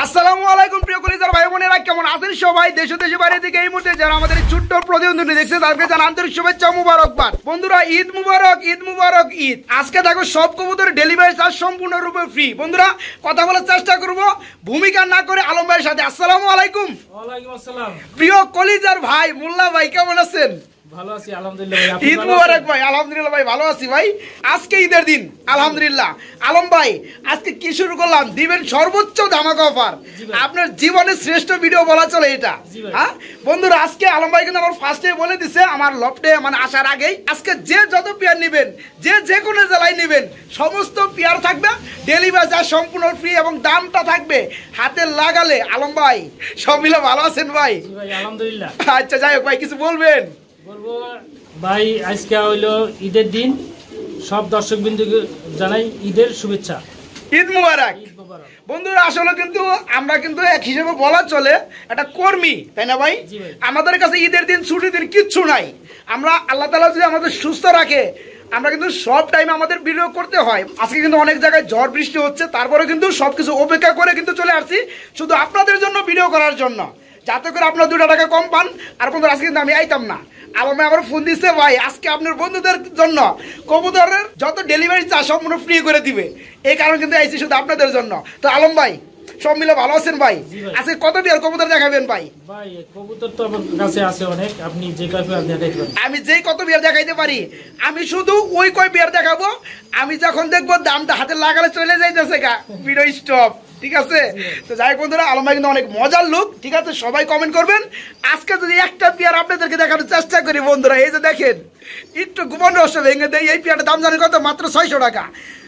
আসসালামু আলাইকুম প্রিয় কলিজার ভাই বোনেরা, কেমন আছেন সবাই? দেশ ও দেশের বাইরে থেকে এই মুহূর্তে যারা আমাদের ছোট্ট প্রতিবন্ধী দেখছেন তাদেরকে জানাই আন্তরিক শুভেচ্ছা, মুবারকবাদ। বন্ধুরা, ঈদ মুবারক, ঈদ মুবারক, ঈদ। আজকে দেখো সব কবুতরের ডেলিভারি চার্জ সম্পূর্ণরূপে ফ্রি। বন্ধুরা, কথা বলার চেষ্টা করব ভূমিকা না করে আলম ভাইয়ের সাথে। আসসালামু আলাইকুম। ওয়ালাইকুম আসসালাম। প্রিয় কলিজার ভাই মোল্লা ভাই, কেমন আছেন? ভালো আছি আলহামদুলিল্লাহ ভাই। ঈদ মুবারক ভাই। আলহামদুলিল্লাহ ভাই, ভালো আছি ভাই। আজকে ঈদের দিন আলহামদুলিল্লাহ। আলম ভাই, আজকে কি শুরু করলাম? দিবেন সর্বোচ্চ ধামাকা অফার। আপনার জীবনের শ্রেষ্ঠ ভিডিও বলা চলে এটা। হ্যাঁ বন্ধুরা, আজকে আলম ভাই কিন্তু আমার ফার্স্টে বলে দিছে আমার লফটে মানে আসার আগেই, আজকে যে যত পেয়ার নেবেন, যে কোনো জেলায় নেবেন, সমস্ত পেয়ার থাকবে ডেলিভারি চার্জ সম্পূর্ণ ফ্রি এবং দামটা থাকবে হাতে লাগালে। আলম ভাই, সব মিলে ভালো আছেন ভাই? ভাই আলহামদুলিল্লাহ। আচ্ছা যাই হোক ভাই, কিছু বলবেন? বলবো ভাই, আজকে হইলো ঈদের দিন, সব দর্শক বিন্দুকে জানাই ঈদের শুভেচ্ছা, ঈদ মুবারক। বন্ধুরা, আসলে কিন্তু আমরা কিন্তু এক হিসেবে বলা চলে একটা কর্মী, তাই না ভাই? আমাদের কাছে ঈদের দিন ছুটির দিন কিচ্ছু নাই। আমরা আল্লাহ তাআলা যদি আমাদের সুস্থ রাখে, আমরা কিন্তু সব টাইমে আমাদের ভিডিও করতে হয়। আজকে কিন্তু অনেক জায়গায় ঝড় বৃষ্টি হচ্ছে, তারপরে কিন্তু সবকিছু উপেক্ষা করে কিন্তু চলে আসছি শুধু আপনাদের জন্য, ভিডিও করার জন্য, যাতে করে আপনার 2 টাকা কম পান। আর বন্ধুরা, আজকে কিন্তু আমি আইতাম না। আলমে আবার ফোন দিচ্ছে, ভাই আজকে আপনার বন্ধুদের জন্য কবুতরের যত ডেলিভারি চার্জ সম্পূর্ণ ফ্রি করে দিবে। এই কারণে কিন্তু আইছি শুধু আপনাদের জন্য। তো আলম ভাই, সব মিলে ভালো আছেন ভাই? আজকে কত বিয়ার কবুতর দেখাবেন ভাই? ভাই কবুতর তো আমার কাছে আছে অনেক, আপনি যে কয় বিয়ার দেখাইতে পারেন। আমি যেই কত বিয়ার দেখাইতে পারি, আমি শুধু ওই কয় বিয়ার দেখাবো। আমি যখন দেখবো দামটা হাতে লাগালে চলে যাইতেছে গা, ভিডিও স্টপ। ঠিক আছে? তো যাই হোক বন্ধুরা, আলম ভাই কিন্তু অনেক মজার লোক। ঠিক আছে, সবাই কমেন্ট করবেন। আজকে যদি একটা পেয়ার আপনাদেরকে দেখানোর চেষ্টা করি বন্ধুরা, এই যে দেখেন, একটু গোপন রহস্য ভেঙে দেয়। এই পেয়ারটার দাম জানেন কত? মাত্র 600 টাকা।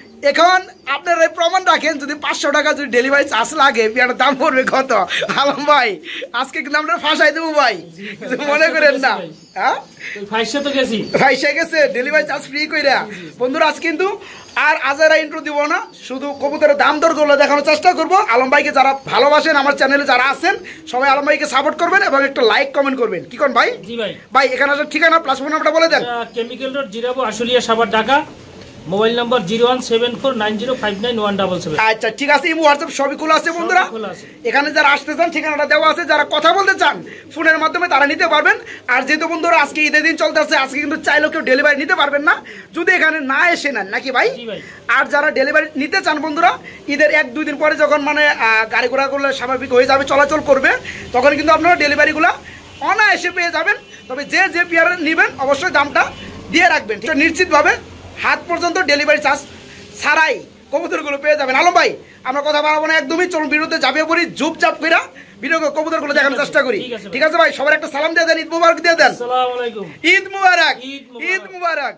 এখন আপনারা এই প্রমাণ রাখেন, যদি 500 টাকা যদি ডেলিভারি চার্জ লাগে, পেয়ারটার দাম পড়বে কত? আলম ভাই, আজকে কিন্তু আমরা ফাঁসাই দেবো ভাই, কিছু মনে করেন না। হ্যাঁ ফাইসে তো গেছি, ফাইসে গেছে ডেলিভারি চার্জ ফ্রি কইরা। বন্ধুরা, আজ কিন্তু আর আজারা ইন্ট্রো দিব না, শুধু কবুতরের দাম দর গুলো দেখানোর চেষ্টা করবো। আলম ভাইকে যারা ভালোবাসেন, আমার চ্যানেলে যারা আছেন, সবাই আলম ভাইকে সাপোর্ট করবেন এবং একটা লাইক কমেন্ট করবেন। কি কোন ভাই? জি ভাই। ভাই, এখানে আসার ঠিকানা প্লাস ফোন নাম্বারটা বলে দেন। Chemical road, Zirabo, Ashulia, Savar, Dhaka. Mobile number 01749059177। আচ্ছা ঠিক আছে, ইমো হোয়াটসঅ্যাপ সবই খোলা আছে বন্ধুরা। এখানে যারা আসতে চান ঠিকানাটা দেওয়া আছে, যারা কথা বলতে চান ফোনের মাধ্যমে তারা নিতে পারবেন। আর যেহেতু বন্ধুরা আজকে ঈদের দিন চলতে আছে, আজকে কিন্তু চাইলেও কেউ ডেলিভারি নিতে পারবেন না যদি এখানে না এসে নেন, নাকি ভাই? আর যারা ডেলিভারি নিতে চান বন্ধুরা, ঈদের 1-2 দিন পরে যখন মানে গাড়ি ঘোড়াগুলো স্বাভাবিক হয়ে যাবে, চলাচল করবে, তখন কিন্তু আপনারা ডেলিভারিগুলো অনায়াসে পেয়ে যাবেন। তবে যে পেয়ার নেবেন অবশ্যই দামটা দিয়ে রাখবেন, নিশ্চিতভাবে হাত পর্যন্ত ডেলিভারি চার্জ ছাড়াই কবুতরগুলো পেয়ে যাবেন। আলম ভাই, আমরা কথা বাড়াবো না একদমই, চলুন বিরুদ্ধে যাবে পড়ি, ঝুপঝাপ কইরা ভিডিও কবুতরগুলো দেখানোর চেষ্টা করি। ঠিক আছে ভাই, সবার একটা সালাম দিয়ে দেন, ঈদ মুবারক দিয়ে দেন। আসসালামু আলাইকুম। ঈদ মুবারক, ঈদ মুবারক।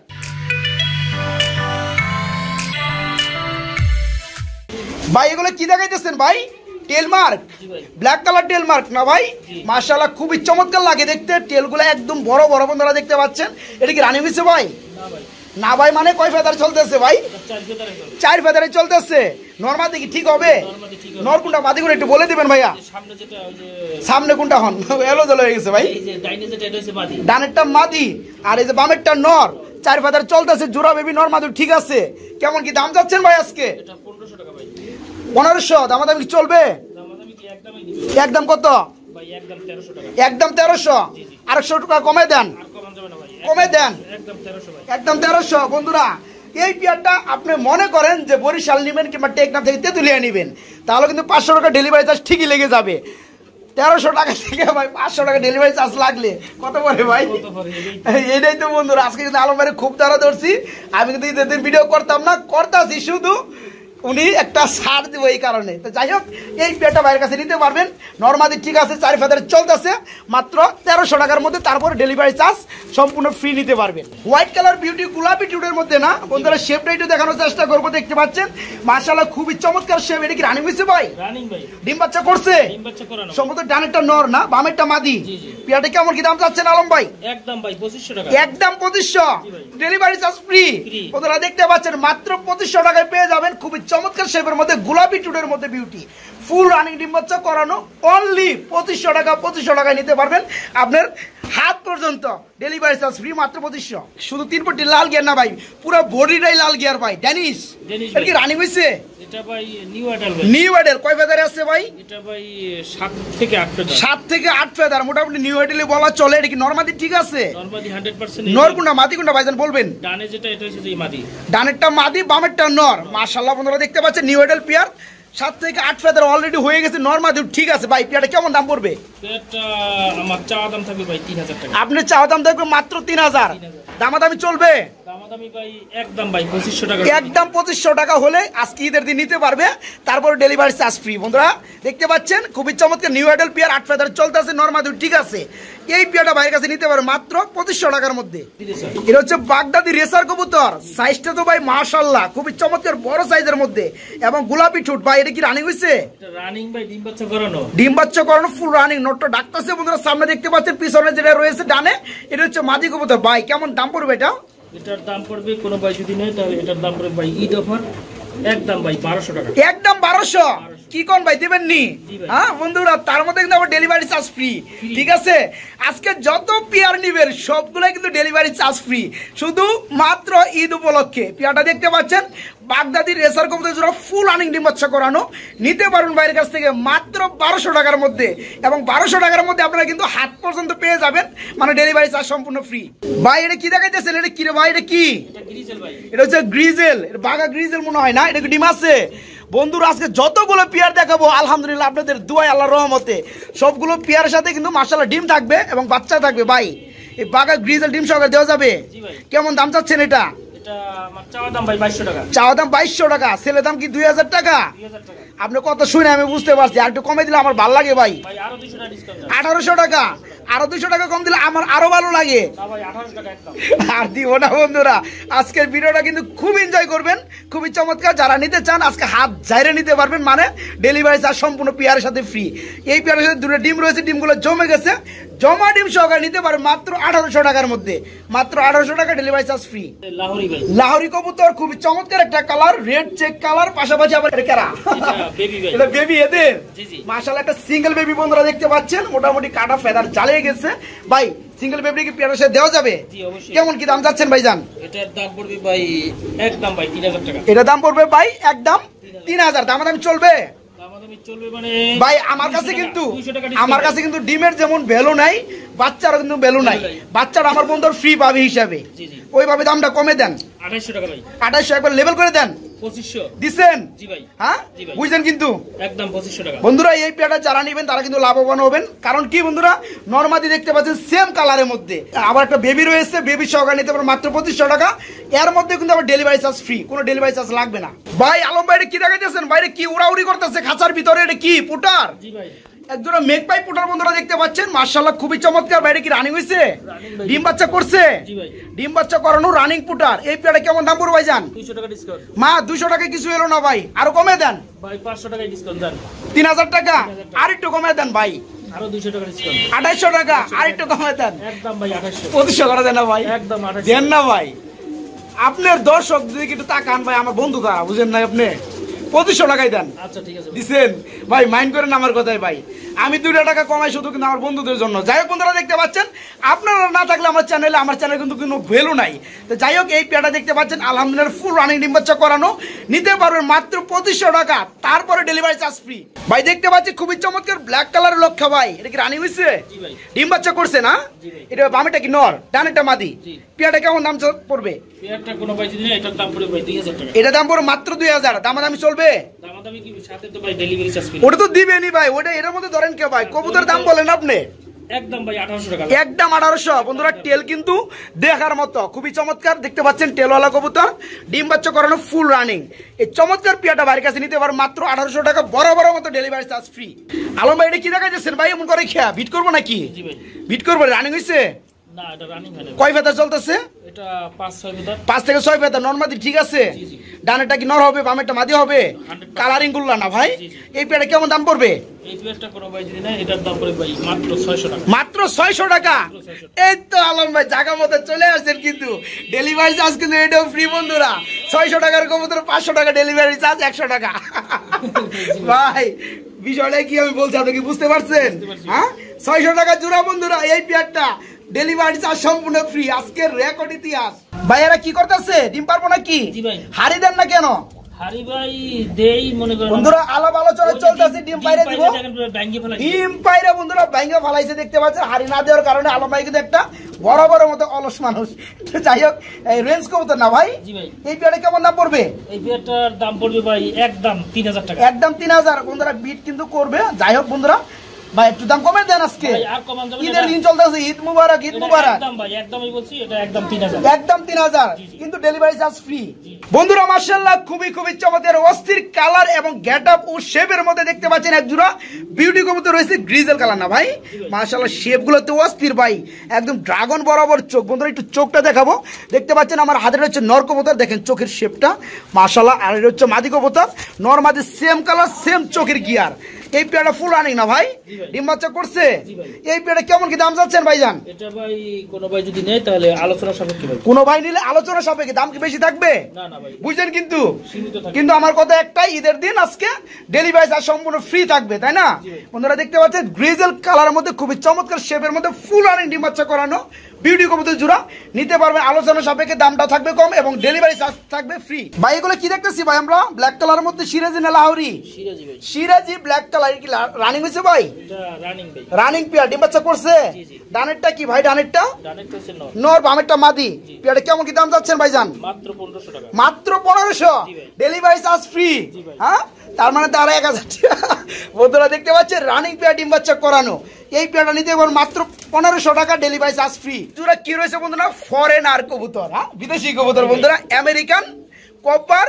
ভাই এগুলো কি দেখাইতেছেন ভাই? টেলমার্ক, ব্ল্যাক কালার টেলমার্ক না ভাই? মাশাআল্লাহ, খুবই চমৎকার লাগে দেখতে। টেলগুলো একদম বড় বড় বন্ধুরা দেখতে পাচ্ছেন। এটা কি রানী হইছে ভাই? না ভাই, মানে কয় ফেদার চলতেছে ভাই? 4 ফেদারে চলতেছে। নরমাল দেখি ঠিক হবে? নর কোনটা মাদি কোনটা একটু বলে দিবেন ভাইয়া। সামনে কোনটা হন? এলো জল হয়ে গেছে ভাই। ডানেরটা মাদি আর এই যে বামেরটা নর। 4 ফেদার চলতেছে, জোড়া বেবি নর মাদি। ঠিক আছে, কেমন কি দাম যাচ্ছেন ভাই আজকে? 1500। দামাদামি চলবে? একদম কত? একদম 1300। 800 টাকা কমে দেন, কমে দেন, একদম 1300। বন্ধুরা, এই পেয়ারটা আপনি মনে করেন যে বরিশাল নেবেন কিংবা টেকনাফ থেকে তেতুলিয়া নেবেন, তাহলে কিন্তু 500 টাকা ডেলিভারি চার্জ ঠিকই লেগে যাবে। 1300 টাকা থেকে ভাই 500 টাকা ডেলিভারি চার্জ লাগলে কত পড়ে ভাই? এইটাই তো বন্ধুরা, আজকে কিন্তু আলম ভাইয়ের খুব তাড়া ধরছি। আমি কিন্তু ঈদের দিন ভিডিও করতাম না, করতাছি শুধু উনি একটা ছাড় দিব এই কারণে। তো যাই হোক, এই পেয়ারটা ভাইয়ের কাছে নিতে পারবেন। নরমালি ঠিক আছে, 4 ফেদারে চলতেছে মাত্র 1300 টাকার মধ্যে। তারপর ডেলিভারি চার্জ সম্পূর্ণ ফ্রি নিতে পারবেন। হোয়াইট কালার বিউটি গোলাপি টিউডের মধ্যে না বন্ধুরা, শেপটা একটু দেখানোর চেষ্টা করবো। দেখতে পাচ্ছেন মাশাআল্লাহ, খুবই চমৎকার শেপ। এটা কি রানিং হইছে ভাই? ডিম বাচ্চা করছে? সম্ভবত ডানেরটা নর না, বামেরটা মাদি। পেয়ারটা কেমন কি দাম চাচ্ছেন আলম ভাই? একদম ভাই 2500 টাকা। একদম 2500, ডেলিভারি চার্জ ফ্রি। বন্ধুরা দেখতে পাচ্ছেন মাত্র 2500 টাকায় পেয়ে যাবেন খুবই চমৎকার শেপের মধ্যে গোলাপি টুডের মধ্যে বিউটি ফুল রানিং ডিম বাচ্চা করানো। অনলি 2500 টাকা, 2500 টাকায় নিতে পারবেন আপনার হাত পর্যন্ত ডেলিভারি চার্জ ফ্রি, মাত্র 2500। শুধু 3 পটি লাল গিয়ার না ভাই, পুরো বডিটাই লাল গিয়ার ভাই। ড্যানিশ এটা কি রানিং হইছে? এটা ভাই নিউ অ্যাডাল ভাই। নিউ অ্যাডাল কয় ফেদারে আছে ভাই? এটা ভাই 7 থেকে 8 ফেদার। 7 থেকে 8 ফেদার, মোটামুটি নিউ অ্যাডালে বলা চলে। এটা কি নরমাদি ঠিক আছে? নরমাদি 100%। নর কোনটা মাদি কোনটা ভাইজান বলবেন? ডানে যেটা এটা হচ্ছে যে মাদি। ডানেরটা মাদি, বামেরটা নর। মাশাআল্লাহ বন্ধুরা দেখতে পাচ্ছেন নিউ অ্যাডাল পেয়ার 7 থেকে 8 ফেদার অলরেডি হয়ে গেছে। নরমাদি ঠিক আছে ভাই। পেয়ারটা কেমন দাম পড়বে? পেয়ারটা আমার চাওয়া দাম থাকবে ভাই 3000 টাকা। আপনি চাওয়া দাম থাকবে মাত্র 3000। দামাদামি চলবে? দামাদামি ভাই একদম ভাই 2500 টাকা। একদম 2500 টাকা হলে আজকে ঈদের দিন নিতে পারবে, তারপর ডেলিভারি চার্জ ফ্রি। বন্ধুরা দেখতে পাচ্ছেন খুবই চমৎকার নিউ অ্যাডাল পেয়ার 8 ফেদার চলতেছে, নরমাদি ঠিক আছে। এই পেয়ারটা ভাইয়ের কাছে নিতে পারবে মাত্র 2500 টাকার মধ্যে। এটা হচ্ছে বাগদাদি রেসার কবুতর। সাইজটা তো ভাই মাশাআল্লাহ খুবই চমৎকার বড় সাইজের মধ্যে এবং গোলাপি ঠোঁট। ভাই এটা কি রানিং হইছে? এটা রানিং ভাই, ডিম বাচ্চা করানো। ডিম বাচ্চা করানো ফুল রানিং। নটটা ডাকতেছে বন্ধুরা, সামনে দেখতে পাচ্ছেন, পিছনে যেটা রয়েছে ডানে এটা হচ্ছে মাদি কবুতর। ভাই কেমন দাম পড়বে এটা? এটার দাম পড়বে কোনো ভাই যদি নেয় তাহলে এটার দাম পড়বে ভাই ঈদ অফার একদম ভাই 1200 টাকা। একদম 1200। কি কোন ভাই দিবেন নি? হ্যাঁ বন্ধুরা, তার মধ্যে কিন্তু আবার ডেলিভারি চার্জ ফ্রি। ঠিক আছে, আজকে যত পেয়ার নিবেন সবগুলাই কিন্তু ডেলিভারি চার্জ ফ্রি, শুধু মাত্র ঈদ উপলক্ষে। পেয়ারটা দেখতে পাচ্ছেন বাগদাদি রেসার কবুতর জোড়া ফুল রানিং ডিম বাচ্চা করানো, নিতে পারবেন বাইরের কাছ থেকে মাত্র 1200 টাকার মধ্যে। এবং 1200 টাকার মধ্যে আপনারা কিন্তু হাত পর্যন্ত পেয়ে যাবেন, মানে ডেলিভারি চার্জ সম্পূর্ণ ফ্রি। ভাই এটা কি দেখাইতেছেন? এটা কি রে ভাই? এটা কি? এটা গ্রিজেল ভাই। এটা হচ্ছে গ্রিজেল। এটা বাঘা গ্রিজেল মনে হয় না? এটা কি ডিম আছে? বন্ধুরা আজকে যতগুলো পেয়ার দেখাবো আলহামদুলিল্লাহ আপনাদের দুয়ায় আল্লাহর রহমতে সবগুলো পেয়ারের সাথে কিন্তু মাশাআল্লাহ ডিম থাকবে এবং বাচ্চা থাকবে। ভাই এই বাঘা গ্রিজেল ডিম সহকারে দেওয়া যাবে? কেমন দাম চাচ্ছেন এটা? এটা আমার চাওয়া দাম ভাই 2200 টাকা। চাওয়া দাম 2200 টাকা, ছেলে দাম কি 2000 টাকা? 2000 টাকা। আপনি কত শুনে আমি বুঝতে পারছি, আর একটু কমে দিলে আমার ভালো লাগে ভাই। ভাই আরো 200 টাকা ডিসকাউন্ট। 1800 টাকা, আরো 200 টাকা কম দিলে আমার আরো ভালো লাগে। না ভাই 1800 টাকা একদম। আর দিব না বন্ধুরা। আজকের ভিডিওটা কিন্তু খুব এনজয় করবেন, খুবই চমৎকার। যারা নিতে চান আজকে হাত ঝাইরে নিতে পারবেন, মানে ডেলিভারি চার্জ সম্পূর্ণ পেয়ারের সাথে ফ্রি। এই পেয়ারের সাথে দুটো ডিম রয়েছে, ডিমগুলো জমে গেছে, জমা ডিম সহকারে নিতে পারবেন মাত্র 1800 টাকার মধ্যে। মাত্র 1800 টাকা ডেলিভারি চার্জ ফ্রি। লাহোরি ভাই। লাহোরি কবুতর খুবই চমৎকার একটা কালার, রেড চেক কালার, পাশাপাশি আবার এটা কারা? এটা বেবি ভাই। এটা বেবি এদের। জি জি। মাশাআল্লাহ একটা সিঙ্গেল বেবি বন্ধুরা দেখতে পাচ্ছেন, মোটামুটি কাটা ফেদার জ্বালিয়ে গেছে। ভাই সিঙ্গেল বেবি কি পেয়ারের সাথে দেওয়া যাবে? জি অবশ্যই। কেমন কি দাম যাচ্ছেন ভাইজান? এটার দাম পড়বে ভাই একদম ভাই 3000 টাকা। এটা দাম পড়বে ভাই একদম 3000। দামাদামি চলবে? দামাদামি চলবে মানে ভাই আমার কাছে কিন্তু ডিমের যেমন ভ্যালু নাই, বাচ্চারও কিন্তু ভ্যালু নাই। বাচ্চারা আমার বন্ধুর ফ্রি পাবে হিসাবে, ওইভাবে দামটা কমে দেন। 2800 টাকা ভাই। 2800 একবার লেভেল করে দেন। 2500 দিছেন? জি ভাই। হ্যাঁ বুঝলেন কিন্তু একদম 2500 টাকা। বন্ধুরা এই পেয়ারটা যারা নেবেন তারা কিন্তু লাভবান হবেন। কারণ কি বন্ধুরা, নরমাদি দেখতে পাচ্ছেন সেম কালারের মধ্যে, আবার একটা বেবি রয়েছে, বেবি সহকারে নিতে পারবেন মাত্র 2500 টাকা। এর মধ্যে কিন্তু আবার ডেলিভারি চার্জ ফ্রি, কোনো ডেলিভারি চার্জ লাগবে না। ভাই আলম ভাই কি দেখাইতেছেন? বাইরে কি উড়াউড়ি করতেছে খাঁচার ভিতরে? এটা কি পুটার? জি ভাই। একজোড়া মেঘপাই পুটার বন্ধুরা দেখতে পাচ্ছেন, মাশাআল্লাহ খুবই চমৎকার। বাইরে কি রানিং হইছে? ডিম বাচ্চা করছে? জি ভাই। ডিম বাচ্চা করানো রানিং পুটার। এই পেয়ারটা কেমন দাম পড়বে ভাইজান? 200 টাকা ডিসকাউন্ট। মা 200 টাকা কিছু এলো না ভাই, আরো কমে দেন। ভাই 500 টাকা ডিসকাউন্ট দেন। 3000 টাকা আর একটু কমে দেন ভাই। আরো 200 টাকা ডিসকাউন্ট। 2800 টাকা আর একটু কমে দেন। একদম ভাই 2800। 2500 করে দেন না ভাই? একদম 2800 দেন না ভাই। আপনার দর্শক যদি একটু তাকান ভাই, আমার বন্ধু তারা বুঝেন না আপনি, 2500 টাকাই দেন। আচ্ছা ঠিক আছে দিছেন ভাই, মাইন্ড করেন আমার কথাই ভাই। আমি 2 টাকা কমাই শুধু কিন্তু আমার বন্ধুদের জন্য। যাই হোক বন্ধুরা দেখতে পাচ্ছেন, আপনারা না থাকলে আমার চ্যানেলে কিন্তু কোনো ভ্যালু নাই। তো যাই হোক এই পেয়ারটা দেখতে পাচ্ছেন আলহামদুলিল্লাহ ফুল রানিং ডিম বাচ্চা করানো, নিতে পারবেন মাত্র 2500 টাকা, তারপরে ডেলিভারি চার্জ ফ্রি। ভাই দেখতে পাচ্ছি খুবই চমৎকার ব্ল্যাক কালারের লক্ষা। ভাই এটা কি রানিং হয়েছে? জি ভাই। ডিম বাচ্চা করছে না? এটা বামেটা কি নর, ডানেরটা মাদি? পেয়ারটা কেমন দাম পড়বে? পেয়ারটা কোনো ভাই যদি নেয় এটার দাম পড়বে ভাই 2000 টাকা। এটা দাম পড়বে মাত্র 2000। দামাদামি চলবে? দামাদামি কি সাথে তো ভাই ডেলিভারি চার্জ ফ্রি। ওটা তো দিবেনই ভাই, ওটা এর মধ্যে ধরেন কে ভাই? কবুতর দাম বলেন আপনি। একদম ভাই 1800 টাকা। একদম 1800। বন্ধুরা টেল কিন্তু দেখার মতো, খুবই চমৎকার। দেখতে পাচ্ছেন টেলওয়ালা কবুতর, ডিম বাচ্চা করানো ফুল রানিং। এই চমৎকার পেয়ারটা বাড়ির কাছে নিতে পারেন মাত্র 1800 টাকা, বড় বড় মতো ডেলিভারি চার্জ ফ্রি। আলম ভাই এটা কি দেখাইতেছেন ভাই? এমন করে খেয়া বিট করবো নাকি? জি ভাই। বিট করবো? রানিং হয়েছে? না এটা রানিং হয় না। কয় ফেদার চলতেছে? এটা 5-6 ফেদার। 5 থেকে 6 ফেদার। নরমাদি ঠিক আছে? জি জি। ডানেরটা কি নর হবে, বামেরটা মাদি হবে? 100% কালারিং গুলো না ভাই? জি জি। এই পেয়ারটা কেমন দাম পড়বে? এই পেয়ারটা কোনো ভাই যদি নেয় এটার দাম পড়বে ভাই মাত্র 600 টাকা। মাত্র 600 টাকা। এই তো আলম ভাই জায়গা মতো চলে আসছেন, কিন্তু ডেলিভারি চার্জ কিন্তু এটাও ফ্রি বন্ধুরা। 600 টাকার কবুতর 500 টাকা ডেলিভারি চার্জ, 100 টাকা। ভাই বিষয়টা কি আমি বলছি আপনি কি বুঝতে পারছেন? হ্যাঁ 600 টাকা জোড়া বন্ধুরা এই পেয়ারটা। ডেলিভারি চার্জ সম্পূর্ণ ফ্রি। আজকের রেকর্ড ইতিহাস। ভাইয়ারা কি করতেছে? ডিম পারবো নাকি? হাড়ি দেন না কেন? হারি ভাই দেই মনে করেন বন্ধুরা আলাপ আলোচনা চলতেছে, ডিম পাইরে দিব। ডিম পাইরে বন্ধুরা ব্যাঙ্গে ফেলাইছে দেখতে পাচ্ছেন। হাড়ি না দেওয়ার কারণে আলম ভাই কিন্তু একটা বড় বড় মতো অলস মানুষ। যাই হোক, এই রেঞ্জ কবুতর না ভাই? এই পেয়ারে কেমন দাম পড়বে? এই পেয়ারটার দাম পড়বে ভাই একদম 3000 টাকা। একদম 3000। বন্ধুরা বিট কিন্তু করবে। যাই হোক বন্ধুরা, ভাই একটু দাম কমে দেন আজকে। ঈদের দিন চলতেছে, ঈদ মুবারক, ঈদ মুবারক। একদম ভাই একদমই বলছি, এটা একদম 3000। একদম 3000, কিন্তু ডেলিভারি চার্জ ফ্রি। বন্ধুরা মাশাআল্লাহ, খুবই খুবই চমৎকার অস্থির কালার এবং গেটআপ ও শেপের মধ্যে দেখতে পাচ্ছেন এক জোড়া বিউটি কবুতর রয়েছে গ্রিজেল কালার না ভাই? মাশাআল্লাহ শেপ গুলো তো অস্থির ভাই, একদম ড্রাগন বরাবর চোখ। বন্ধুরা একটু চোখটা দেখাবো। দেখতে পাচ্ছেন আমার হাতের হচ্ছে নর কবুতর, দেখেন চোখের শেপটা মাশাআল্লাহ। আর এটা হচ্ছে মাদি কবুতর, নর মাদি সেম কালার, সেম চোখের গিয়ার। এই পেয়ারটা ফুল রানিং না ভাই? ডিম বাচ্চা করছে। এই পেয়ারটা কেমন কি দাম যাচ্ছেন ভাইজান? এটা ভাই কোন ভাই যদি নেয় তাহলে আলোচনা সাপেক্ষে ভাই। কোন ভাই নিলে আলোচনা সাপেক্ষে। দাম কি বেশি থাকবে? না না ভাই, বুঝছেন কিন্তু। সীমিত থাকবে। কিন্তু আমার কথা একটাই, ঈদের দিন আজকে ডেলিভারি চার্জ সম্পূর্ণ ফ্রি থাকবে, তাই না? বন্ধুরা দেখতে পাচ্ছেন গ্রিজেল কালারের মধ্যে খুবই চমৎকার শেপের মধ্যে ফুল রানিং ডিম বাচ্চা করানো বিউটি কবুতর জোড়া নিতে পারবেন আলোচনা সাপেক্ষে। দামটা থাকবে কম এবং ডেলিভারি চার্জ থাকবে ফ্রি। ভাই এগুলো কি দেখতেছি ভাই আমরা? ব্ল্যাক কালারের মধ্যে সিরাজি না লাহোরি? সিরাজি ভাই। সিরাজি ব্ল্যাক কালার কি রানিং হয়েছে ভাই? এটা রানিং ভাই। রানিং পেয়ার ডিম বাচ্চা করছে। ডানেরটা কি ভাই? ডানেরটা ডানেরটা হচ্ছে নর। নর, বামেরটা মাদি। পেয়ারটা কেমন কি দাম যাচ্ছেন ভাইজান? মাত্র 1500 টাকা। মাত্র 1500, ডেলিভারি চার্জ ফ্রি। হ্যাঁ, তার মানে তার 1000 টাকা। বন্ধুরা দেখতে পাচ্ছেন রানিং পেয়ার ডিম বাচ্চা করানো এই পেয়ারটা নিতে পারবেন মাত্র 1500 টাকা, ডেলিভারি চার্জ ফ্রি। জোড়া কি রয়েছে বন্ধুরা? ফরেনার কবুতর, হ্যাঁ বিদেশি কবুতর বন্ধুরা, আমেরিকান কপার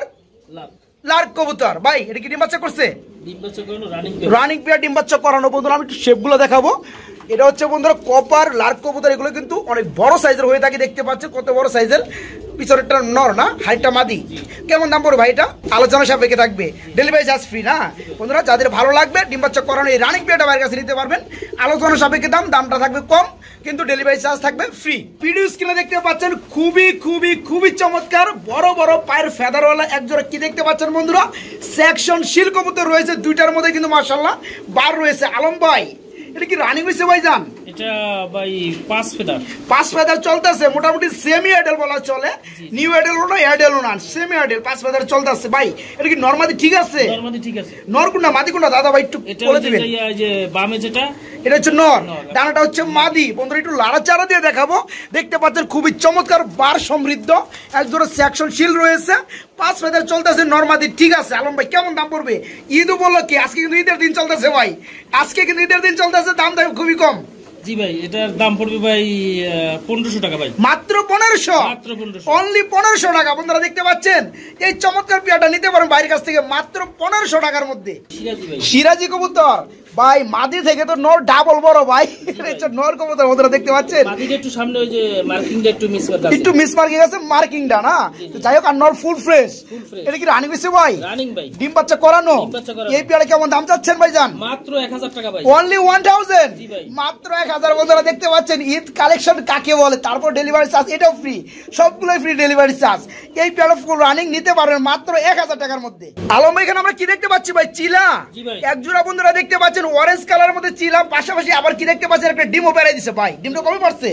লার্ক কবুতর। ভাই এটা কি ডিম বাচ্চা করছে? ডিম বাচ্চা করানো রানিং পেয়ার ডিম বাচ্চা করানো। বন্ধুরা আমি একটু শেপগুলো দেখাবো। এটা হচ্ছে বন্ধুরা কপার লার্ক কবুতর। এগুলো কিন্তু অনেক বড় সাইজের হয়ে থাকে, দেখতে পাচ্ছেন কত বড় সাইজের। পিছনেরটা নর না, হাইটটা মাদি। কেমন দাম পড়বে ভাই? এটা আলোচনা সাপেক্ষে থাকবে, ডেলিভারি চার্জ ফ্রি না। বন্ধুরা যাদের ভালো লাগবে ডিম বাচ্চা করানো এই রানিং পেয়ারটা বাইরের কাছে নিতে পারবেন আলোচনা সাপেক্ষে। দামটা থাকবে কম, কিন্তু ডেলিভারি চার্জ থাকবে ফ্রি। ভিডিও স্ক্রিনে দেখতে পাচ্ছেন খুবই খুবই খুবই চমৎকার বড় বড় পায়ের ফেদারওয়ালা একজোড়া কি দেখতে পাচ্ছেন বন্ধুরা? সেকশন শিল কবুতর রয়েছে দুইটার মধ্যে, কিন্তু মাশাআল্লাহ বার রয়েছে। আলম ভাই এটা কি রানিং হয়েছে ভাইজান? এটা ভাই 5 ফেদার। 5 ফেদার চলতেছে, মোটামুটি সেমি অ্যাডেল বলা চলে। নিউ অ্যাডেলও না অ্যাডেলও না, সেমি অ্যাডেল 5 ফেদার চলতেছে। ভাই এটা কি নরমাদি ঠিক আছে? নরমাদি ঠিক আছে। নর কোনটা মাদি কোনটা দাদা ভাই একটু বলে দিবেন। এটা এই যে বামে যেটা, এটা হচ্ছে নর, ডানাটা হচ্ছে মাদি। বন্ধুরা একটু লাড়াচাড়া দিয়ে দেখাবো। দেখতে পাচ্ছেন খুবই চমৎকার বার সমৃদ্ধ এক জোড়া সেকশন শিল রয়েছে। 5 ফেদার চলতেছে, নরমাদি ঠিক আছে। আলম ভাই কেমন দাম পড়বে? ঈদ উপলক্ষে আজকে কিন্তু ঈদের দিন চলতেছে ভাই, আজকে কিন্তু ঈদের দিন চলতেছে, দাম খুবই কম। জি ভাই এটার দাম পড়বে ভাই 1500 টাকা ভাই। মাত্র 1500, মাত্র 1500, অনলি 1500 টাকা। বন্ধুরা দেখতে পাচ্ছেন এই চমৎকার পেয়ারটা নিতে পারেন বাইরের কাছ থেকে মাত্র 1500 টাকার মধ্যে। সিরাজি ভাই, সিরাজি কবুতর ভাই মাদি থেকে তো নর ডাবল বড় ভাই। এটা নর কবুতর বন্ধুরা দেখতে পাচ্ছেন। মাদিটা একটু সামনে ওই যে মার্কিংটা একটু মিস করতে আছে, একটু মিস মার্কিং আছে মার্কিংটা না। তো যাই হোক, আর নর ফুল ফ্রেশ। এটা কি রানিং হইছে ভাই? রানিং ভাই, ডিম বাচ্চা করানো। এই পেয়ারে কেমন দাম চাচ্ছেন ভাইজান? মাত্র 1000 টাকা ভাই। অনলি 1000, জি ভাই মাত্র 1000। বন্ধুরা দেখতে পাচ্ছেন ঈদ কালেকশন কাকে বলে। তারপর ডেলিভারি চার্জ এটাও ফ্রি, সবগুলোই ফ্রি ডেলিভারি চার্জ। এই পেয়ারে ফুল রানিং নিতে পারবেন মাত্র 1000 টাকার মধ্যে। আলম এখানে আমরা কি দেখতে পাচ্ছি ভাই? চিলা এক জোড়া বন্ধুরা দেখতে পাচ্ছেন অরেঞ্জ কালারের মধ্যে চিলা, পাশাপাশি আবার কি দেখতে পাচ্ছেন একটা ডিমও বেড়াই দিছে ভাই। ডিমটা কবে পারছে?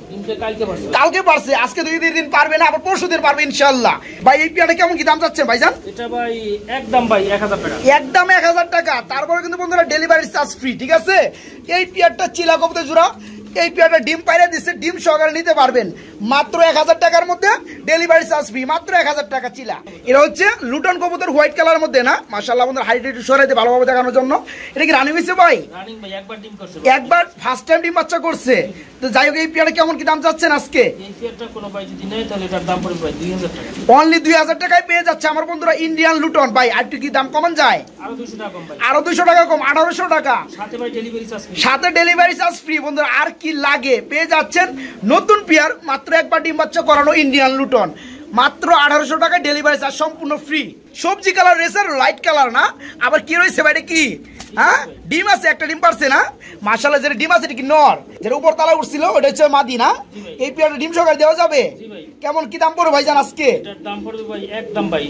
কালকে পারছে। আজকে 2 দিন পারবে না, আবার পরশু দিন পারবে ইনশাআল্লাহ। ভাই এই পেয়ারটা কেমন কি দাম চাচ্ছেন ভাইজান? এটা ভাই একদম ভাই 1000 টাকা, একদম 1000 টাকা। তারপরে কিন্তু বন্ধুরা ডেলিভারি চার্জ ফ্রি, ঠিক আছে? এই পেয়ারটা চিলা কবুতর জোড়া, এই পেয়ারটা ডিম পাইরে দিচ্ছে, ডিম সহকারে নিতে পারবেন মাত্র 1000 টাকার মধ্যে, ডেলিভারি চার্জ ফ্রি, মাত্র 1000 টাকা চিলা। এটা হচ্ছে লুটন কবুতর হোয়াইট কালার মধ্যে না, মাশাআল্লাহ বন্ধুরা হাইট একটু সরাইতে ভালোভাবে দেখানোর জন্য। এটা কি রানিং হইছে ভাই? রানিং ভাই, একবার ডিম করছে, একবার ফার্স্ট টাইম ডিম বাচ্চা করছে। তো যাই হোক এই পেয়ারটা কেমন কি দাম চাচ্ছেন আজকে? এই পেয়ারটা কোনো ভাই যদি নেয় তাহলে এটার দাম পড়বে ভাই 2000 টাকা। অনলি 2000 টাকায় পেয়ে যাচ্ছে আমার বন্ধুরা ইন্ডিয়ান লুটন। ভাই আর একটু কি দাম কমান যায়? আরো 200 টাকা কম ভাই, আরো 200 টাকা কম, 1800 টাকা। সাথে ভাই ডেলিভারি চার্জ ফ্রি, সাথে ডেলিভারি চার্জ ফ্রি। বন্ধুরা আর কি লাগে? পেয়ে যাচ্ছেন নতুন পেয়ার, মাত্র একবার ডিম বাচ্চা করানো ইন্ডিয়ান লুটন, মাত্র 1800 টাকায় ডেলিভারি চার্জ সম্পূর্ণ ফ্রি। সবজি কালার রেসার, লাইট কালার না। আবার কি রয়েছে ভাই? এটা কি? হ্যাঁ ডিম আছে, একটা ডিম পারছে না। মাশাআল্লাহ যেটা ডিম আছে এটা কি নর? যেটা উপর তালা উঠছিল ওটা হচ্ছে মাদি না? এই পেয়ারটা ডিম সহকারে দেওয়া যাবে। কেমন কি দাম পড়বে ভাইজান আজকে? এটার দাম পড়বে ভাই একদম ভাই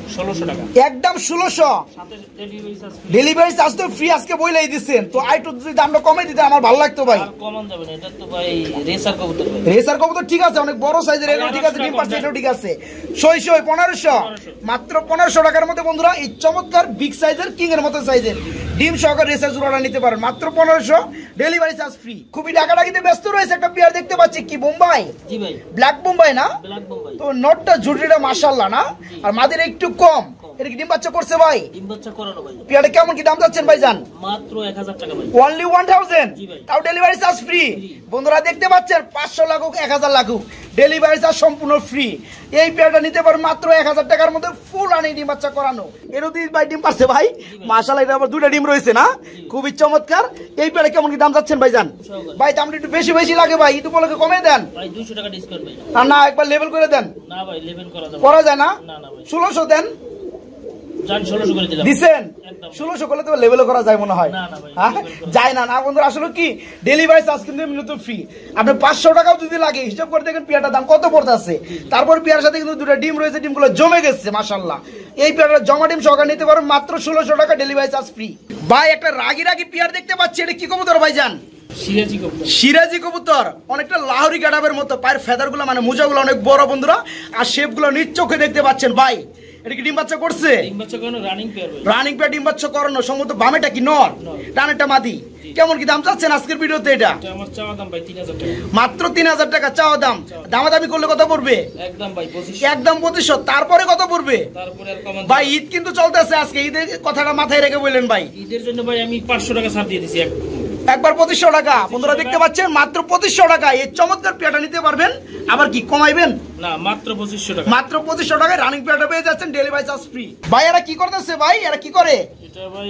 1600 টাকা, একদম 1600। সাথে delivery charge free. Delivery charge তো ফ্রি আজকে বইলাই দিচ্ছেন, তো আইটু যদি দামটা কমাই দিতে আমার ভালো লাগতো ভাই। আর কমান যাবে না, এটা তো ভাই রেসার কবুতর ভাই। রেসার কবুতর ঠিক আছে, অনেক বড় সাইজের, এটাও ঠিক আছে, ডিম পারছে এটাও ঠিক আছে। 1500, মাত্র 1500 টাকার মধ্যে বন্ধুরা এই চমৎকার বিগ সাইজের কিং এর মতো সাইজের ডিম সহকারে রেসার জোড়াটা নিতে পারেন মাত্র 1500, ডেলিভারি চার্জ ফ্রি। খুবই ডাকাডাকিতে ব্যস্ত রয়েছে একটা পেয়ার দেখতে পাচ্ছি, কি বোম্বাই? জি ভাই, ব্ল্যাক বোম্বাই না? ব্ল্যাক বোম্বাই। তো নটটা ঝুটিটা মাশাআল্লাহ না, আর মাদের একটু কম। এটা কি ডিম বাচ্চা করছে ভাই? ডিম বাচ্চা করানো ভাই। পেয়ারটা কেমন কি দাম যাচ্ছেন ভাইজান? মাত্র 1000 টাকা ভাই। অনলি 1000, জি ভাই। তাও ডেলিভারি চার্জ ফ্রি। বন্ধুরা দেখতে পাচ্ছেন 500 লাগুক 1000 লাগুক ডেলিভারি চার্জ সম্পূর্ণ ফ্রি। এই পেয়ারটা নিতে পারেন মাত্র 1000 টাকার মধ্যে, ফুল আনি ডিম বাচ্চা করানো। এরও দুই ভাই ডিম পাচ্ছে ভাই, মাশাআল্লাহ। এটা আবার দুইটা ডিম রয়েছে না, খুবই চমৎকার। এই পেয়ারে কেমন কি দাম যাচ্ছেন ভাইজান? ভাই দামটা একটু বেশি বেশি লাগে ভাই, একটু বলে কমে দেন ভাই 200 টাকা ডিসকাউন্ট ভাই। না একবার লেভেল করে দেন। না ভাই, লেভেল করা যাবে করা যায় না? না না ভাই, 1600 দেন। জান 1600 করে দিলাম। দিছেন একদম। 1600 করলে তো লেভেলও করা যায় মনে হয়। না না ভাই, হ্যাঁ? level করা যায় না না বন্ধুরা, আসলে কি ডেলিভারি চার্জ কিন্তু এমনি তো ফ্রি। আপনি 500 টাকাও যদি লাগে হিসাব করে দেখেন পেয়ারটার দাম কত পড়তেছে। তারপর পেয়ারের সাথে কিন্তু দুটো ডিম রয়েছে, ডিমগুলো জমে গেছে মাশাআল্লাহ। এই পেয়ারটা জমা ডিম সহকারে নিতে পারেন মাত্র 1600 টাকা, ডেলিভারি চার্জ ফ্রি। ভাই একটা রাগি রাগি পেয়ার দেখতে পাচ্ছি, এটা কি কবুতর ভাইজান? সিরাজি কবুতর। সিরাজি কবুতর, অনেকটা লাহোরি গাডাবের মতো, পায়ের ফেদারগুলো মানে মোজাগুলো অনেক বড় বন্ধুরা, আর শেপগুলো নিজ চোখে দেখতে পাচ্ছেন ভাই। এটা কি ডিম বাচ্চা করছে? ডিম বাচ্চা করানো রানিং পেয়ার ভাই। রানিং পেয়ার ডিম বাচ্চা করানো, সম্ভবত বামেটা কি নর, ডানেরটা মাদি। কেমন কি দাম চাচ্ছেন আজকের ভিডিওতে? এটা এটা আমার চাওয়া দাম ভাই 3000 টাকা। মাত্র 3000 টাকা চাওয়া দাম। দামাদামি করলে কত পড়বে? একদম ভাই 2500। একদম 2500। তারপরে কত পড়বে তারপরে আর কমান ভাই? ঈদ কিন্তু চলতেছে, আজকে ঈদের কথাটা মাথায় রেখে বললেন ভাই। ঈদের জন্য ভাই আমি 500 টাকা ছাড় দিয়ে দিছি। একবার 2500 টাকা। বন্ধুরা দেখতে পাচ্ছেন মাত্র 2500 টাকা এই চমৎকার পেয়ারটা নিতে পারবেন। আবার কি কমাইবেন? না, মাত্র 2500 টাকা। মাত্র 2500 টাকায় রানিং পেয়ারটা পেয়ে যাচ্ছেন, ডেলিভারি চার্জ ফ্রি। ভাই এরা কি করতেছে ভাই? এরা কি করে? এটা ভাই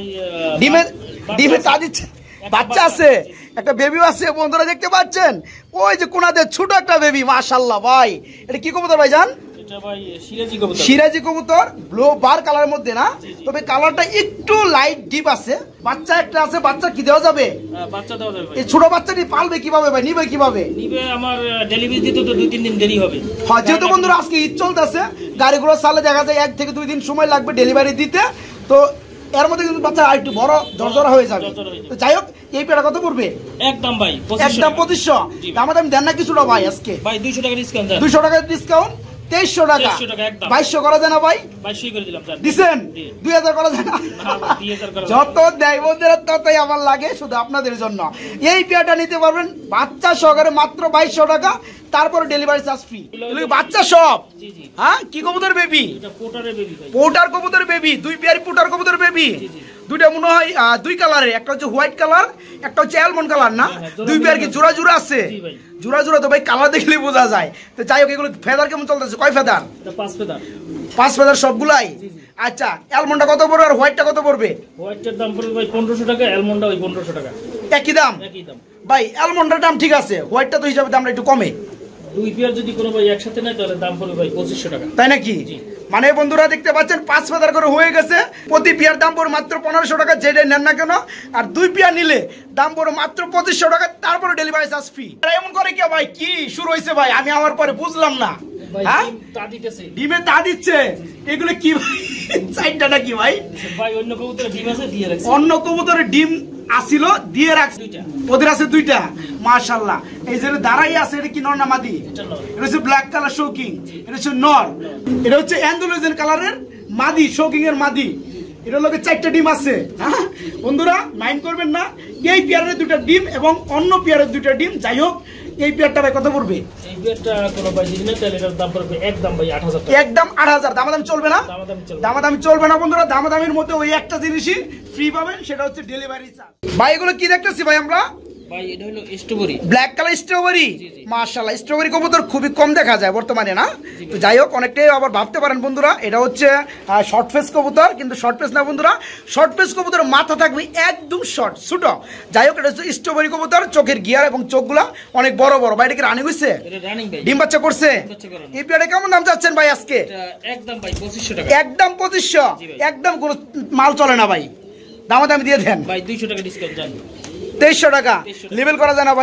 ডিমে তা দিচ্ছে, বাচ্চা আছে, একটা বেবি আছে। বন্ধুরা দেখতে পাচ্ছেন ওই যে কোনাদের ছোট একটা বেবি, মাশাআল্লাহ ভাই। এটা কি কবুতর ভাই জান? এটা ভাই সিরাজি কবুতর। সিরাজি কবুতর, ব্লু বার কালারের মধ্যে না, তবে কালারটা একটু লাইট ডিপ আছে। বাচ্চা একটা আছে, বাচ্চা কি দেওয়া যাবে? বাচ্চা দেওয়া যাবে ভাই। এই ছোট বাচ্চাটি পালবে কিভাবে ভাই? নিবে কিভাবে? নিবে আমার ডেলিভারি দিতে তো 2-3 দিন দেরি হবে। হ্যাঁ, যেহেতু বন্ধুরা আজকে ঈদ চলতেছে, গাড়িগুলো চালে দেখা যায় 1 থেকে 2 দিন সময় লাগবে ডেলিভারি দিতে। তো এর মধ্যে কিন্তু বাচ্চা আরেকটু বড় জর্জরা হয়ে যাবে। তো যাই হোক, এই পেয়ারা কত পড়বে? একদম ভাই একদম 2500। দামাদামি দেন না কিছুটা ভাই আজকে? ভাই 200 টাকা ডিসকাউন্ট দেন। 200 টাকা ডিসকাউন্ট, 2300 টাকা। 2300 টাকা একদম। 2200 করা যায় না ভাই? 2200 করে দিলাম স্যার। দিছেন? 2000 করা যায় না? না ভাই 2000 করে। যত দেয় বন্ধুরা ততই আমার লাগে, শুধু আপনাদের জন্য। এই পেয়ারটা নিতে পারবেন বাচ্চা সহকারে মাত্র 2200 টাকা, তারপরে ডেলিভারি চার্জ ফ্রি। বাচ্চা সব। জি জি। হ্যাঁ, কি কবুতর বেবি? এটা পোটারের বেবি ভাই। পোটার কবুতর বেবি, দুই পেয়ারি পোটার কবুতর বেবি। দুইটা মনে হয় 2 কালারের, একটা হচ্ছে হোয়াইট কালার, একটা হচ্ছে অ্যালমন্ড কালার না? দুই পেয়ার কি জোড়া জোড়া আছে? জি ভাই। জোড়া জোড়া তো ভাই কালার দেখলেই বোঝা যায়। তো যাই হোক, এগুলো ফেদার কেমন চলতেছে? কয় ফেদার? এটা 5 ফেদার। 5 ফেদার সবগুলাই? আচ্ছা, অ্যালমন্ডটা কত পড়বে আর হোয়াইটটা কত পড়বে? হোয়াইটের দাম পড়বে ভাই 1500 টাকা, অ্যালমন্ডটা ওই 1500 টাকা। একই দাম? একই দাম ভাই। অ্যালমন্ডের দাম ঠিক আছে, হোয়াইটটা তো হিসাবে দামটা একটু কমে। দুই পেয়ার যদি কোনো ভাই একসাথে নেয় তাহলে দাম পড়বে ভাই 2500 টাকা। তাই নাকি? জি। মানে বন্ধুরা দেখতে পাচ্ছেন 5 ফেদার করে হয়ে গেছে, প্রতি পেয়ার দাম পড়বে মাত্র 1500 টাকা, যেটাই নেন না কেন। আর 2 পেয়ার নিলে দাম পড়বে মাত্র 2500 টাকা, তারপরে ডেলিভারি চার্জ ফ্রি। এমন করে কি ভাই? কি শুরু হয়েছে ভাই? আমি আমার পরে বুঝলাম না। ভাই হ্যাঁ, ডিম তা দিতেছে। ডিমে তা দিচ্ছে, এগুলো কি ভাই? সাইডটা কি ভাই? ভাই অন্য কবুতরের ডিম আছে দিয়ে রাখছে। অন্য কবুতরের ডিম আসিল, দিয়ে রাখছে। 2টা। ওদের আছে 2টা, মাশাআল্লাহ। এই যে দাঁড়াই আছে, এটা কি নর না মাদি? এটা নর। এটা হচ্ছে ব্ল্যাক কালার শোকিং, এটা হচ্ছে নর। এটা হচ্ছে অ্যান্ডালুজিয়ান কালারের মাদি, শোকিং এর মাদি। এটা লোকে 4টা ডিম আছে। হ্যাঁ বন্ধুরা, মাইন্ড করবেন না। এই পেয়ারের 2টা ডিম এবং অন্য পেয়ারের 2টা ডিম। যাই হোক, এই পেয়ারটা ভাই কত পড়বে? এই পেয়ারটা কোনো ভাই যদি না তাহলে এটার দাম পড়বে একদম ভাই 8000 টাকা। একদম 8000। দামাদামি চলবে না? দামাদামি চলবে। দামাদামি চলবে না বন্ধুরা। দামাদামির মধ্যে ওই একটা জিনিসই ফ্রি পাবেন, সেটা হচ্ছে ডেলিভারি চার্জ। ভাই এগুলো কি দেখতেছি ভাই আমরা? ভাই এটা হলো স্ট্রবেরি। ব্ল্যাক কালার স্ট্রবেরি, জি, জি। মাশাআল্লাহ। স্ট্রবেরি কবুতর খুবই কম দেখা যায় বর্তমানে না? তো যাই হোক, অনেকটাই আবার ভাবতে পারেন বন্ধুরা এটা হচ্ছে শর্ট ফেস কবুতর, কিন্তু শর্ট ফেস না বন্ধুরা। শর্ট ফেস কবুতর মাথা থাকবে একদম শর্ট ছোট। যাই হোক, এটা হচ্ছে স্ট্রবেরি কবুতর, চোখের গিয়ার এবং চোখগুলা অনেক বড় বড়। ভাই এটা কি রানিং হইছে? এটা রানিং ভাই। ডিম বাচ্চা করছে? বাচ্চা করানো। এই পেয়ারে কেমন দাম চাচ্ছেন ভাই আজকে? এটা একদম ভাই 2500 টাকা। একদম 2500। জি ভাই। একদম কোনো মাল চলে না ভাই, দামাদামি দিয়ে দেন। ভাই 200 টাকা ডিসকাউন্ট জান। 2300 টাকা। 2300 লেভেল করা যায় না ভাই? ভাই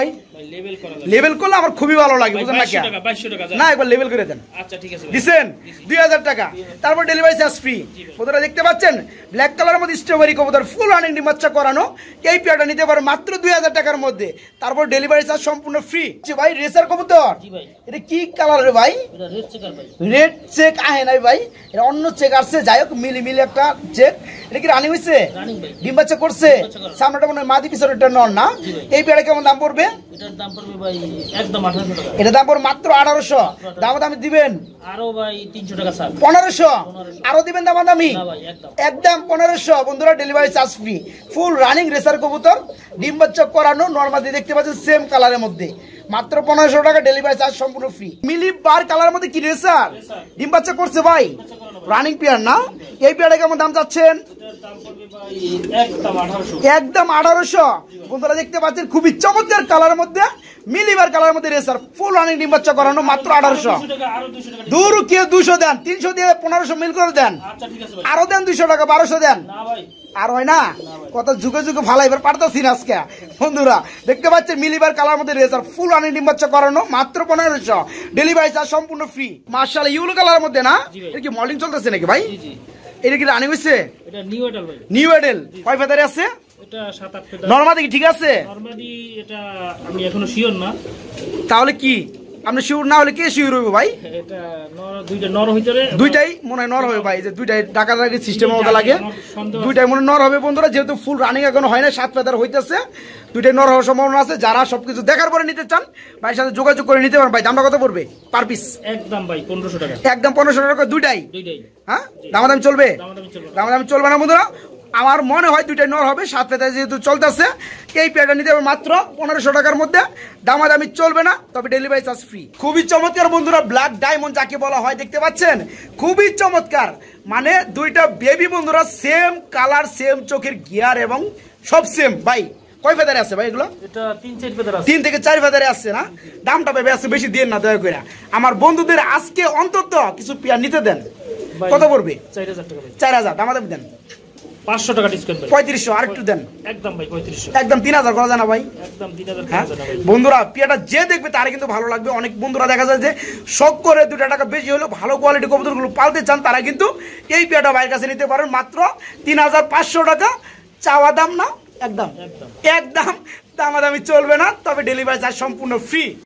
ভাই লেভেল করা যাবে। লেভেল করলে আমার খুবই ভালো লাগে, বুঝলেন না? 2200 টাকা 2200 টাকা না একবার লেভেল করে দেন। আচ্ছা ঠিক আছে ভাই। দিছেন 2000 টাকা, তারপর ডেলিভারি চার্জ ফ্রি। কবুতরটা দেখতে পাচ্ছেন ব্ল্যাক কালারের মধ্যে স্ট্রবেরি কবুতর, ফুল রানিং ডিম বাচ্চা করানো। এই পেয়ারটা নিতে পারে মাত্র 2000 টাকার মধ্যে, তারপর ডেলিভারি চার্জ সম্পূর্ণ ফ্রি। ভাই রেসার কবুতর, জি ভাই এটা কি কালারের ভাই? এটা রেড চেকার ভাই। রেড চেক আহে নাই ভাই, এটা অন্য চেক আসছে। যাই হোক মিলি মিলি একটা চেক। এটা কি রানিং হইছে? রানিং ভাই। ডিম বাচ্চা করছে? সামনেটা মনে হয় মাদি, পিছনেরটা নর না? এই পেয়ারে কেমন দাম পড়বে? এটার দাম পড়বে ভাই একদম 1800 টাকা। এটা দাম পড়বে মাত্র 1800। দামাদামি দিবেন? আরো ভাই 300 টাকা ছাড়। 1500 আরো দিবেন দামাদামি? না ভাই একদম একদম 1500। বন্ধুরা delivery charge free. Full running racer কবুতর, ডিম বাচ্চা করানো, নরমাদি দেখতে পাচ্ছেন সেম কালারের মধ্যে, মাত্র 1500 টাকা, ডেলিভারি চার্জ সম্পূর্ণ ফ্রি। মিলি বার কালারের মধ্যে কি রেসার, ডিম বাচ্চা করছে ভাই, রানিং পেয়ার না? এই পেয়ারে কেমন দাম চাচ্ছেন? এটার দাম পড়বে ভাই একদম 1800। একদম 1800। বন্ধুরা দেখতে পাচ্ছেন খুবই চমৎকার কালারের মধ্যে, মিলিবার কালারের মধ্যে রেসার, ফুল রানিং ডিম বাচ্চা করানো, মাত্র 1800। 200 টাকা আরো 200 টাকা। দূর কে 200 দেন, 300 দিয়ে 1500 মিল করে দেন। আচ্ছা ঠিক আছে ভাই। আরো দেন 200 টাকা, 1200 দেন। না ভাই আর হয় না, কত যুগে যুগে ভালো এবার পারতাছি না আজকে। বন্ধুরা দেখতে পাচ্ছেন মিলিবার কালার মধ্যে রেজার, ফুল রানিং ডিম বাচ্চা করানো, মাত্র 1500, ডেলিভারি চার্জ সম্পূর্ণ ফ্রি। মাশাআল্লাহ ইউলো কালারের মধ্যে না? এটা কি মডেলিং চলতেছে নাকি ভাই? জি জি এটা কি রানিং হইছে? এটা নিউ এডাল ভাই। নিউ এডেল কয় ফেদারে আছে? এটা 7-8 ফেদার। নরমাদি কি ঠিক আছে? নরমালি এটা আমি এখনো শিওর না। তাহলে কি আপনি শিওর না হলে কে শিওর হইব ভাই? এটা দুইটা নর হইতরে, দুইটাই মনে হয় নর হবে ভাই, যে দুইটাই টাকা লাগে সিস্টেমের মতো লাগে, দুইটাই মনে নর হবে। বন্ধুরা যেহেতু ফুল রানিং এখনো হয় না, 7 ফেদার হইতেছে, দুইটাই নর হওয়ার সম্ভাবনা আছে। যারা সবকিছু দেখার পরে নিতে চান ভাইয়ের সাথে যোগাযোগ করে নিতে পারেন। ভাই দামটা কত পড়বে পার পিস? একদম ভাই 1500 টাকা। একদম 1500 টাকা দুইটাই? দুইটাই। হ্যাঁ দামাদামি চলবে? দামাদামি চলবে না। দামাদামি চলবে না বন্ধুরা, আমার মনে হয় দুইটাই নর হবে। 7 ফেদার যেহেতু চলতেছে, এই পেয়ারটা নিতে হবে মাত্র 1500 টাকার মধ্যে, দামাদামি চলবে না, তবে ডেলিভারি চার্জ ফ্রি। খুবই চমৎকার বন্ধুরা, ব্ল্যাক ডায়মন্ড যাকে বলা হয়, দেখতে পাচ্ছেন খুবই চমৎকার। মানে দুইটা বেবি বন্ধুরা, সেম কালার, সেম চোখের গিয়ার এবং সব সেম। ভাই কয় ফেদারে আছে ভাই এগুলো? এটা 3-4 ফেদার আছে। 3 থেকে 4 ফেদারে আসছে না? দামটা ভেবে আছে বেশি দিয়ে না, দয়া করে আমার বন্ধুদের আজকে অন্তত কিছু পেয়ার নিতে দেন। ভাই, কত পড়বে? 4000 টাকা ভাই। 4000 দামাদামি দেন। 500 টাকা ডিসকাউন্ট ভাই। 3500 আর একটু দেন। একদম ভাই 3500। একদম 3000 করা যায় না ভাই? একদম 3000 হ্যাঁ টাকা ভাই। বন্ধুরা পেয়ারটা যে দেখবে তার কিন্তু ভালো লাগবে। অনেক বন্ধুরা দেখা যায় যে শখ করে 2 টাকা বেশি হলো ভালো কোয়ালিটি কবুতরগুলো পালতে চান, তারা কিন্তু এই পেয়ারটা ভাইয়ের কাছে নিতে পারেন মাত্র 3500 টাকা। চাওয়া দাম না, একদম একদম একদম দামাদামি চলবে না, তবে ডেলিভারি চার্জ সম্পূর্ণ ফ্রি।